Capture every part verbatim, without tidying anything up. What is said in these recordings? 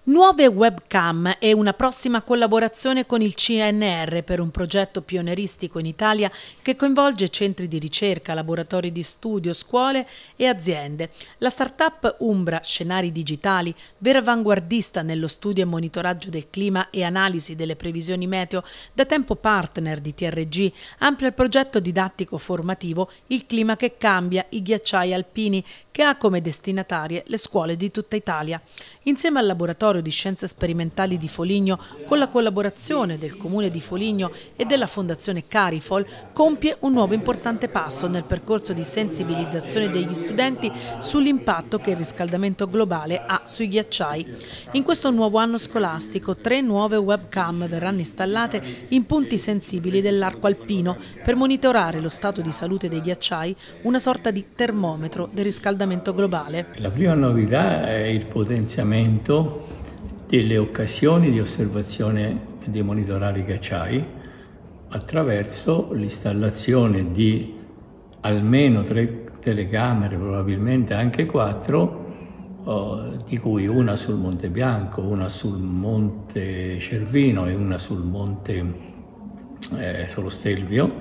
Nuove webcam è una prossima collaborazione con il C N R per un progetto pionieristico in Italia che coinvolge centri di ricerca, laboratori di studio, scuole e aziende. La start-up Umbra Scenari Digitali, vera avanguardista nello studio e monitoraggio del clima e analisi delle previsioni meteo, da tempo partner di T R G, amplia il progetto didattico formativo Il clima che cambia, i ghiacciai alpini, che ha come destinatarie le scuole di tutta Italia. Insieme al laboratorio di Scienze Sperimentali di Foligno, con la collaborazione del Comune di Foligno e della Fondazione Carifol, compie un nuovo importante passo nel percorso di sensibilizzazione degli studenti sull'impatto che il riscaldamento globale ha sui ghiacciai. In questo nuovo anno scolastico, tre nuove webcam verranno installate in punti sensibili dell'arco alpino per monitorare lo stato di salute dei ghiacciai, una sorta di termometro del riscaldamento globale. La prima novità è il potenziamento delle occasioni di osservazione e di monitorare i ghiacciai attraverso l'installazione di almeno tre telecamere, probabilmente anche quattro, oh, di cui una sul Monte Bianco, una sul Monte Cervino e una sul Monte eh, sullo Stelvio,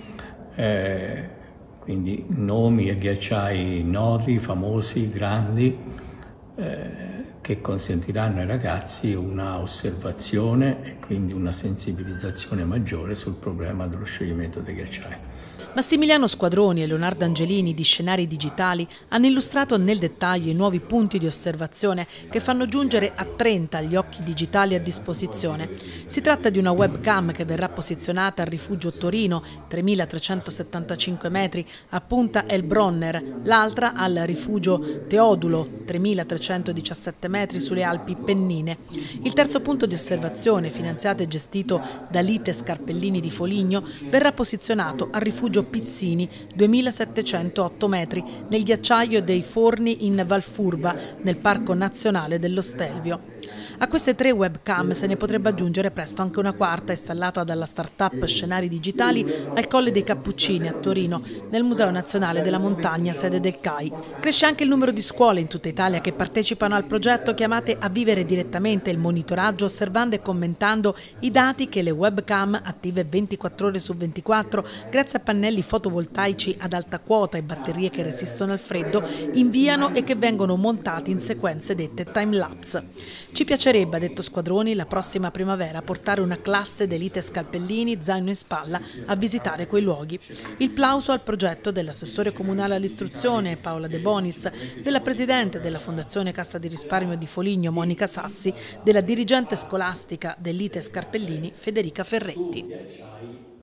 eh, quindi nomi e ghiacciai noti, famosi, grandi, eh, che consentiranno ai ragazzi una osservazione e quindi una sensibilizzazione maggiore sul problema dello scioglimento dei ghiacciai. Massimiliano Squadroni e Leonardo Angelini di Scenari Digitali hanno illustrato nel dettaglio i nuovi punti di osservazione che fanno giungere a trenta gli occhi digitali a disposizione. Si tratta di una webcam che verrà posizionata al rifugio Torino, tremilatrecentosettantacinque metri, a Punta El Bronner, l'altra al rifugio Teodulo, tremilatrecentodiciassette metri sulle Alpi Pennine. Il terzo punto di osservazione, finanziato e gestito da Lite Scarpellini di Foligno, verrà posizionato al rifugio Pizzini, duemilasettecentootto metri, nel ghiacciaio dei Forni in Valfurva, nel Parco Nazionale dello Stelvio. A queste tre webcam se ne potrebbe aggiungere presto anche una quarta installata dalla start-up Scenari Digitali al Colle dei Cappuccini a Torino, nel Museo Nazionale della Montagna, sede del C A I. Cresce anche il numero di scuole in tutta Italia che partecipano al progetto, chiamate a vivere direttamente il monitoraggio osservando e commentando i dati che le webcam, attive ventiquattro ore su ventiquattro, grazie a pannelli fotovoltaici ad alta quota e batterie che resistono al freddo, inviano e che vengono montati in sequenze dette time-lapse. Ci piacerebbe, ha detto Squadroni, la prossima primavera portare una classe d'elite Scalpellini, zaino in spalla, a visitare quei luoghi. Il plauso al progetto dell'assessore comunale all'istruzione Paola De Bonis, della presidente della Fondazione Cassa di Risparmio di Foligno Monica Sassi, della dirigente scolastica dell'I T E Scarpellini Federica Ferretti.